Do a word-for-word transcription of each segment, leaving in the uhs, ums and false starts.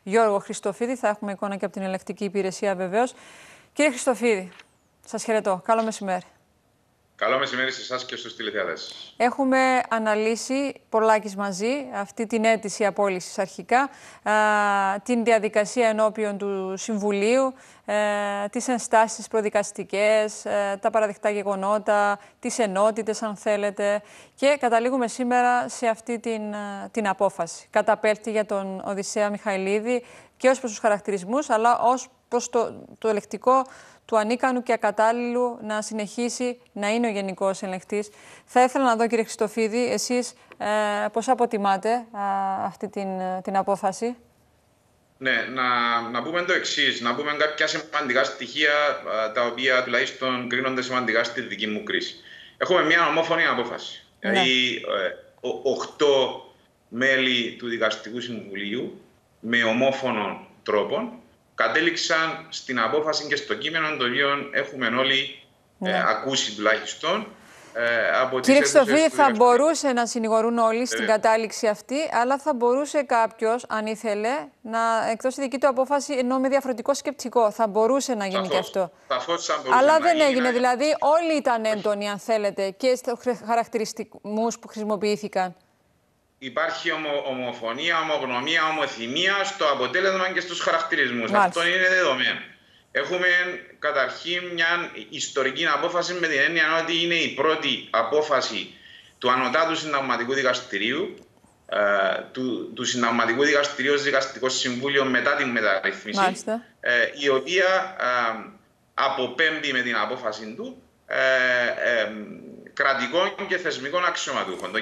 Γιώργο Χριστοφίδη. Θα έχουμε εικόνα και από την ελεκτική υπηρεσία βεβαίως. Κύριε Χριστοφίδη, σας χαιρετώ. Καλό μεσημέρι. Καλό μεσημέρι σε εσάς και στους τηλεθεατές. Έχουμε αναλύσει πολλάκις μαζί αυτή την αίτηση απόλυσης αρχικά, α, την διαδικασία ενώπιον του Συμβουλίου, ε, τις ενστάσεις προδικαστικές, ε, τα παραδεικτά γεγονότα, τις ενότητες αν θέλετε, και καταλήγουμε σήμερα σε αυτή την, την απόφαση. Καταπέλτη για τον Οδυσσέα Μιχαηλίδη και ως προς τους χαρακτηρισμούς, αλλά ως προς το, το ελεκτικό του ανίκανου και ακατάλληλου να συνεχίσει να είναι ο Γενικός Ελεγκτής. Θα ήθελα να δω, κύριε Χριστοφίδη, εσείς ε, πώς αποτιμάτε ε, αυτή την, την απόφαση. Ναι, να, να πούμε το εξής, να πούμε κάποια σημαντικά στοιχεία ε, τα οποία τουλάχιστον κρίνονται σημαντικά στη δική μου κρίση. Έχουμε μια ομόφωνη απόφαση. Ναι. Δηλαδή, ε, οχτώ μέλη του Δικαστικού Συμβουλίου με ομόφωνο τρόπο κατέληξαν στην απόφαση και στο κείμενο το οποίο έχουμε όλοι ναι. ε, ακούσει τουλάχιστον. Ε, από Κύριε Χριστοφίδη, θα μπορούσε να συνηγορούν όλοι στην ε, κατάληξη αυτή, αλλά θα μπορούσε κάποιος, αν ήθελε, να εκδώσει δική του απόφαση ενώ με διαφορετικό σκεπτικό. Θα μπορούσε να γίνει σαφώς, και αυτό. Σαφώς, αλλά δεν γίνει, έγινε. να... Δηλαδή, όλοι ήταν έντονοι, αν θέλετε, και στους χαρακτηριστικούς που χρησιμοποιήθηκαν. Υπάρχει ομο, ομοφωνία, ομογνωμία, ομοθυμία στο αποτέλεσμα και στους χαρακτηρισμούς. Αυτό είναι δεδομένο. Έχουμε καταρχήν μια ιστορική απόφαση με την έννοια ότι είναι η πρώτη απόφαση του Ανωτάτου Συνταγματικού Δικαστηρίου, ε, του, του Συνταγματικού Δικαστηρίου ως Δικαστικό Συμβούλιο μετά την μεταρρύθμιση, ε, η οποία ε, αποπέμπει με την απόφαση του ε, ε, κρατικών και θεσμικών αξιωματούχων.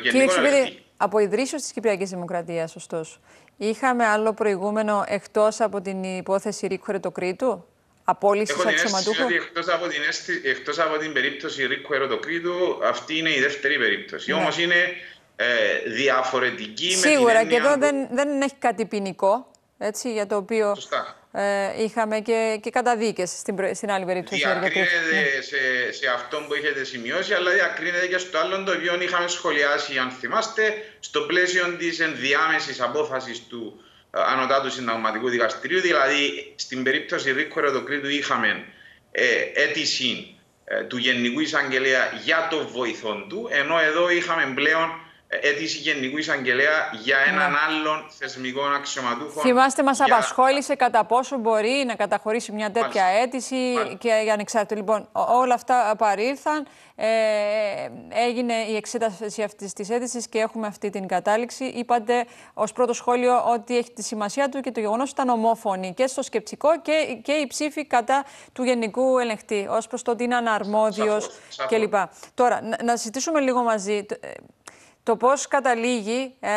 Από ιδρύσεως της Κυπριακής Δημοκρατίας, ωστόσο, είχαμε άλλο προηγούμενο εκτός από την υπόθεση Ρίκου Ερετοκρήτου, απόλυσης αξιωματούχου? Ότι εκτός, από την, εκτός από την περίπτωση Ρίκου Ερετοκρήτου, αυτή είναι η δεύτερη περίπτωση. Ναι. Όμως είναι ε, διαφορετική. Σίγουρα, με την και έννοια... εδώ δεν, δεν έχει κάτι ποινικό, έτσι, για το οποίο ε, είχαμε και, και καταδίκες στην, στην άλλη περίπτωση. Διακρίνεται ναι. σε, σε αυτό που έχετε σημειώσει, αλλά διακρίνεται και στο άλλο το οποίο είχαμε σχολιάσει, αν θυμάστε, στο πλαίσιο της ενδιάμεσης απόφασης του ε, Ανωτάτου Συνταγματικού Δικαστηρίου. Δηλαδή, στην περίπτωση Ρίκου Ερετοκρήτου είχαμε ε, αίτηση ε, του Γενικού Εισαγγελέα για το βοηθόν του, ενώ εδώ είχαμε πλέον αίτηση Γενικού Εισαγγελέα για έναν ναι. άλλον θεσμικό αξιωματούχο. Θυμάστε, μας για... απασχόλησε κατά πόσο μπορεί να καταχωρήσει μια τέτοια Μάλιστα. αίτηση Μάλιστα. και για ανεξάρτητο. Λοιπόν, όλα αυτά παρήλθαν. Ε, έγινε η εξέταση αυτής της αίτησης και έχουμε αυτή την κατάληξη. Είπατε ως πρώτο σχόλιο ότι έχει τη σημασία του και το γεγονός ήταν ομόφωνη και στο σκεπτικό και, και η ψήφη κατά του Γενικού Ελεγκτή, ως προς το ότι είναι αναρμόδιος κλπ. Τώρα, να, να συζητήσουμε λίγο μαζί το πώς καταλήγει ε,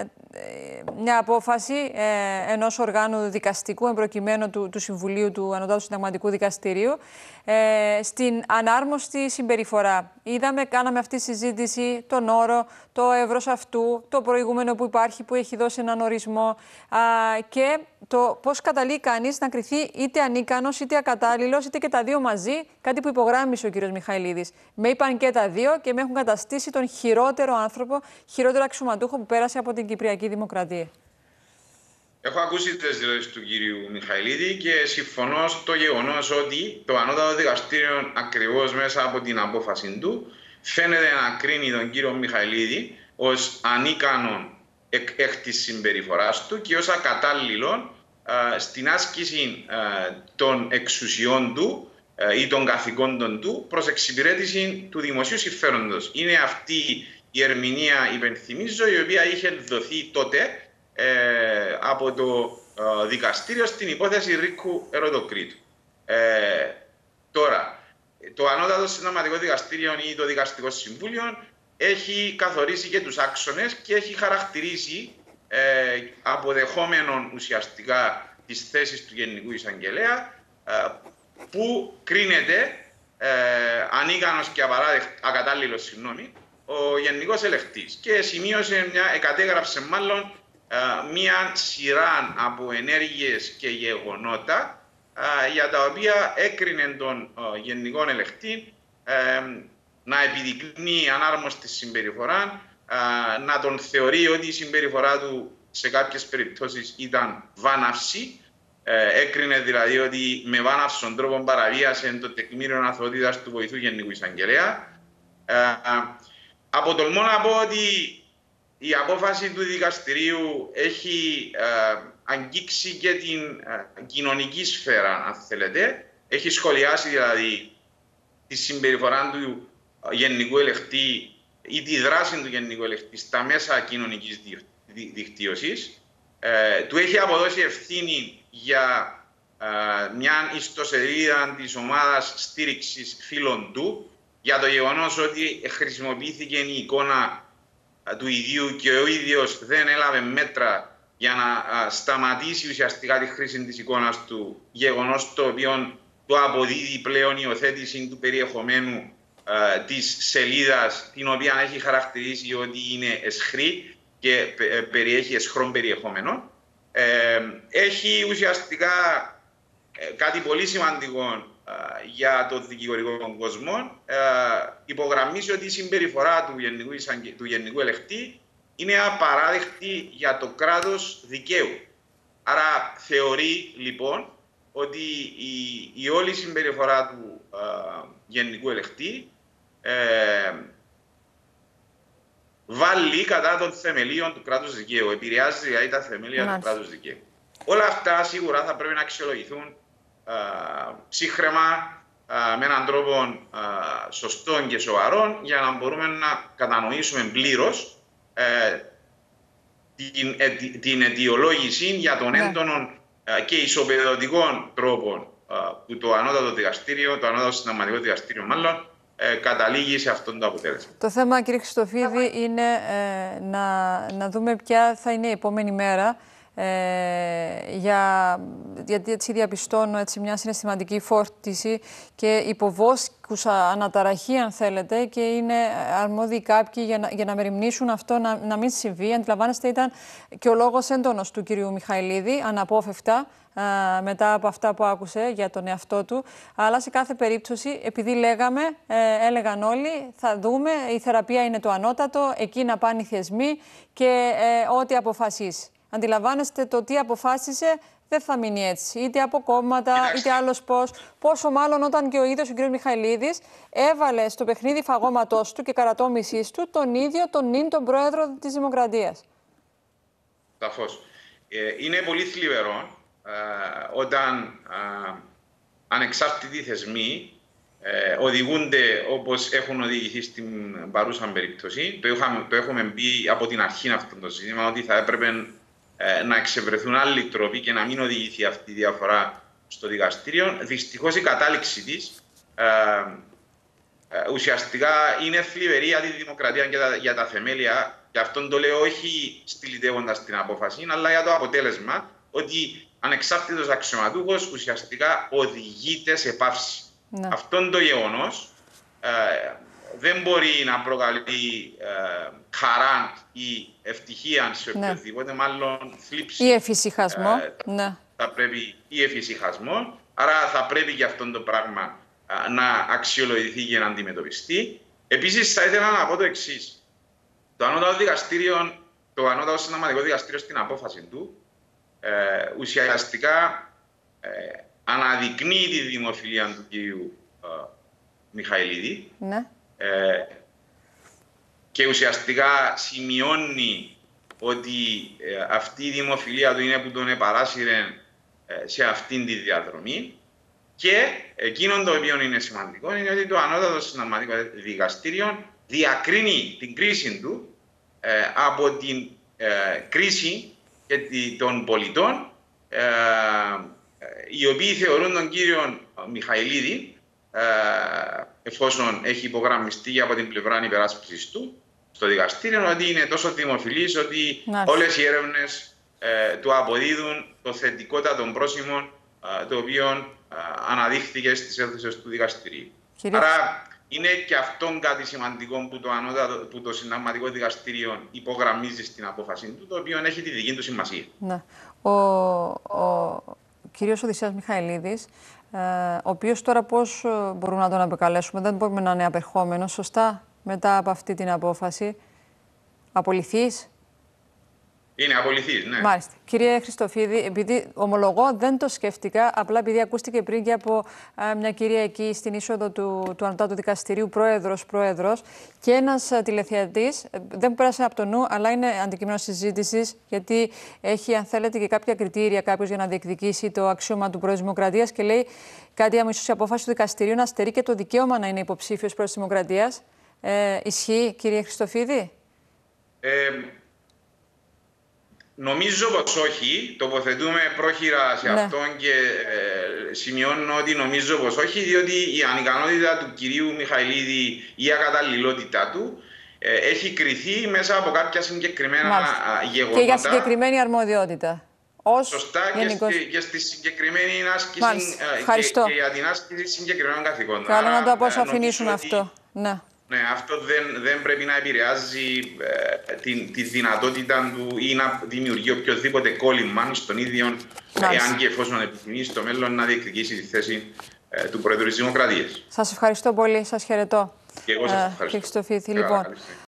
μια απόφαση ε, ενός οργάνου δικαστικού, εμπροκειμένου του, του Συμβουλίου του Ανωτάτου Συνταγματικού Δικαστηρίου, ε, στην ανάρμοστη συμπεριφορά. Είδαμε, κάναμε αυτή τη συζήτηση, τον όρο, το εύρος αυτού, το προηγούμενο που υπάρχει, που έχει δώσει έναν ορισμό α, και το πώς καταλήγει κανείς να κριθεί είτε ανίκανος, είτε ακατάλληλος, είτε και τα δύο μαζί, κάτι που υπογράμμισε ο κύριος Μιχαηλίδης. Με είπαν και τα δύο και με έχουν καταστήσει τον χειρότερο άνθρωπο, χειρότερο αξιωματούχο που πέρασε από την Κυπριακή Δημοκρατία. Έχω ακούσει τις δηλώσεις του κύριου Μιχαηλίδη και συμφωνώ στο γεγονός ότι το Ανώτατο Δικαστήριο ακριβώς μέσα από την απόφαση του φαίνεται να κρίνει τον κύριο Μιχαηλίδη ως ανίκανον εκ, εκ της συμπεριφοράς του και ως ακατάλληλον α, στην άσκηση α, των εξουσιών του α, ή των καθηκόντων του προς εξυπηρέτηση του δημοσίου συμφέροντος. Είναι αυτή η ερμηνεία, υπενθυμίζω, η οποία είχε δοθεί τότε Ε, από το ε, δικαστήριο στην υπόθεση Ρίκου Ερετοκρήτου. Ε, τώρα, το Ανώτατο Συνταγματικό Δικαστήριο ή το Δικαστικό Συμβούλιο έχει καθορίσει και τους άξονες και έχει χαρακτηρίσει ε, αποδεχόμενον ουσιαστικά τις θέσεις του Γενικού Εισαγγελέα ε, που κρίνεται ε, ανίκανος και ακατάλληλος, συγγνώμη, ο Γενικός Ελεγκτής και σημείωσε μια, εκατέγραψε μάλλον μία σειρά από ενέργειες και γεγονότα για τα οποία έκρινε τον Γενικό Ελεγκτή να επιδεικνύει ανάρμοστη συμπεριφορά, να τον θεωρεί ότι η συμπεριφορά του σε κάποιες περιπτώσεις ήταν βάναυση. Ε, έκρινε δηλαδή ότι με βάναυσον τρόπο παραβίασε το τεκμήριο αθωότητας του βοηθού Γενικού Εισαγγελέα. Ε, αποτολμώ να πω ότι η απόφαση του δικαστηρίου έχει ε, αγγίξει και την ε, κοινωνική σφαίρα, αν θέλετε. Έχει σχολιάσει δηλαδή τη συμπεριφορά του Γενικού Ελεκτή ή τη δράση του Γενικού Ελεκτή στα μέσα κοινωνικής δικτύωσης. Ε, του έχει αποδώσει ευθύνη για ε, μια ιστοσελίδα της ομάδας στήριξης φίλων του, για το γεγονός ότι χρησιμοποιήθηκε η εικόνα ε, του ιδίου και ο ίδιος δεν έλαβε μέτρα για να ε, σταματήσει ουσιαστικά τη χρήση της εικόνας του, γεγονός το οποίο του αποδίδει πλέον η υιοθέτηση του περιεχομένου ε, της σελίδας, την οποία έχει χαρακτηρίσει ότι είναι εσχρή και ε, περιέχει εσχρό περιεχόμενο. Ε, έχει ουσιαστικά ε, κάτι πολύ σημαντικό ε, για το δικηγορικό κόσμο. Ε, υπογραμμίσει ότι η συμπεριφορά του Γενικού, του Γενικού Ελεκτή είναι απαράδεκτη για το κράτος δικαίου. Άρα θεωρεί λοιπόν ότι η, η όλη συμπεριφορά του ε, Γενικού Ελεκτή ε, βάλει κατά των θεμελίων του κράτους δικαίου, επηρεάζει δηλαδή τα θεμέλια Μάλιστα. του κράτους δικαίου. Όλα αυτά σίγουρα θα πρέπει να αξιολογηθούν ε, ψύχραιμα, ε, με έναν τρόπο ε, σωστό και σοβαρό, για να μπορούμε να κατανοήσουμε πλήρως ε, την, ε, την αιτιολόγηση για τον ναι. έντονο και ισοπεδωτικών τρόπων που το ανώτατο δικαστήριο, το ανώτατο συνταγματικό δικαστήριο μάλλον, ε, καταλήγει σε αυτό το αποτέλεσμα. Το θέμα, κύριε Χριστοφίδη, είναι ε, να, να δούμε ποια θα είναι η επόμενη μέρα. Ε, για, γιατί έτσι διαπιστώνω έτσι, μια συναισθηματική φόρτιση και υποβόσκουσα αναταραχή, αν θέλετε, και είναι αρμόδιοι κάποιοι για να, για να μεριμνήσουν αυτό να, να μην συμβεί. Αντιλαμβάνεστε, ήταν και ο λόγος έντονος του κυρίου Μιχαηλίδη, αναπόφευκτα, α, μετά από αυτά που άκουσε για τον εαυτό του. Αλλά σε κάθε περίπτωση, επειδή λέγαμε, ε, έλεγαν όλοι, θα δούμε, η θεραπεία είναι το ανώτατο, εκεί να πάνε οι θεσμοί και ε, ό,τι αποφασίσει. Αντιλαμβάνεστε, το τι αποφάσισε δεν θα μείνει έτσι. Είτε από κόμματα, είτε άλλος πώς. Πόσο μάλλον όταν και ο ίδιος ο κ. Μιχαηλίδης έβαλε στο παιχνίδι φαγώματός του και καρατόμησής του τον ίδιο τον νυν τον πρόεδρο της Δημοκρατίας. Σαφώς. Ε, είναι πολύ θλιβερό ε, όταν ε, ανεξάρτητοι θεσμοί ε, οδηγούνται όπως έχουν οδηγηθεί στην παρούσα περίπτωση. Το, είχαμε, το έχουμε πει από την αρχή αυτό το ζήτημα, ότι θα έπρεπε να εξευρεθούν άλλοι τρόποι και να μην οδηγηθεί αυτή η διαφορά στο δικαστήριο. Δυστυχώς η κατάληξη της ε, ε, ουσιαστικά είναι θλιβερή για τη δημοκρατία και τα, για τα θεμέλια. Και αυτόν το λέω όχι στυλιτεύοντας την απόφαση, αλλά για το αποτέλεσμα ότι ανεξάρτητος αξιωματούχος ουσιαστικά οδηγείται σε πάυση. Ναι. Αυτόν το γεγονός ε, δεν μπορεί να προκαλεί ε, χαρά ή ευτυχία σε οποιοδήποτε, ναι. μάλλον θλίψη. Ή εφησυχασμό. Ε, ναι. Θα πρέπει, ή εφησυχασμό. Άρα θα πρέπει και αυτό το πράγμα ε, να αξιολογηθεί και να αντιμετωπιστεί. Επίσης, θα ήθελα να πω το εξής. Το ανώτατο δικαστήριο, το ανώτατο συνταγματικό δικαστήριο στην απόφαση του, ε, ουσιαστικά ε, αναδεικνύει τη δημοφιλία του κυρίου ε, Μιχαηλίδη. Ναι. Ε, και ουσιαστικά σημειώνει ότι ε, αυτή η δημοφιλία του είναι που τον επαράσυρε ε, σε αυτήν τη διαδρομή, και εκείνο το οποίο είναι σημαντικό είναι ότι το ανώτατο συνταγματικό δικαστήριο διακρίνει την κρίση του ε, από την ε, κρίση και τη, των πολιτών ε, οι οποίοι θεωρούν τον κύριο Μιχαηλίδη, ε, εφόσον έχει υπογραμμιστεί από την πλευρά υπεράσπισης του στο δικαστήριο, ότι είναι τόσο δημοφιλής ότι Νάλυση. όλες οι έρευνες ε, του αποδίδουν το θετικότατο πρόσημο ε, το οποίο ε, αναδείχθηκε στις αίθουσες του δικαστηρίου. Κύριε... Άρα είναι και αυτό κάτι σημαντικό που το, ανώτατο, που το συνταγματικό δικαστήριο υπογραμμίζει στην απόφαση του, το οποίο έχει τη δική του σημασία. Ναι. Ο, ο κύριος Οδυσσέας Μιχαηλίδης, ε, ο οποίος τώρα πώς μπορούμε να τον αποκαλέσουμε, δεν μπορούμε να είναι απερχόμενος, σωστά, μετά από αυτή την απόφαση, απολυθείς. Είναι απολυθής, ναι. Μάλιστα. Κύριε Χριστοφίδη, επειδή ομολογώ δεν το σκέφτηκα, απλά επειδή ακούστηκε πριν και από α, μια κυρία εκεί στην είσοδο του, του Ανώτατου Δικαστηρίου, πρόεδρος, πρόεδρος, και ένας α, τηλεθεατής, δεν μου πέρασε από το νου, αλλά είναι αντικείμενο συζήτησης, γιατί έχει, αν θέλετε, και κάποια κριτήρια κάποιος για να διεκδικήσει το αξίωμα του Πρόεδρου της Δημοκρατίας και λέει κάτι, άμα ίσως η απόφαση του δικαστηρίου να στερεί και το δικαίωμα να είναι υποψήφιος Πρόεδρος της Δημοκρατίας. Ε, ισχύει, κύριε Χριστοφίδη? Ε, Νομίζω πως όχι. Τοποθετούμε πρόχειρα σε ναι. αυτόν και ε, σημειώνω ότι νομίζω πως όχι, διότι η ανικανότητα του κυρίου Μιχαηλίδη ή η ακαταλληλότητά του ε, έχει κριθεί μέσα από κάποια συγκεκριμένα Μάλιστα. γεγονότα. Και για συγκεκριμένη αρμοδιότητα. Ως Σωστά, γενικός... και, και στη συγκεκριμένη άσκηση ε, και, και για την άσκηση συγκεκριμένων καθηκόντων. Καλό να το αποσαφηνίσουμε αυτό. Ναι. Ναι, αυτό δεν, δεν πρέπει να επηρεάζει ε, τη, τη δυνατότητα του ή να δημιουργεί οποιοδήποτε κόλλημα στον ίδιο, εάν και εφόσον επιθυμεί στο μέλλον να διεκδικήσει τη θέση ε, του Πρόεδρου της Δημοκρατίας. Σας ευχαριστώ πολύ. Σας χαιρετώ. Και εγώ σας ευχαριστώ. Ε, λοιπόν.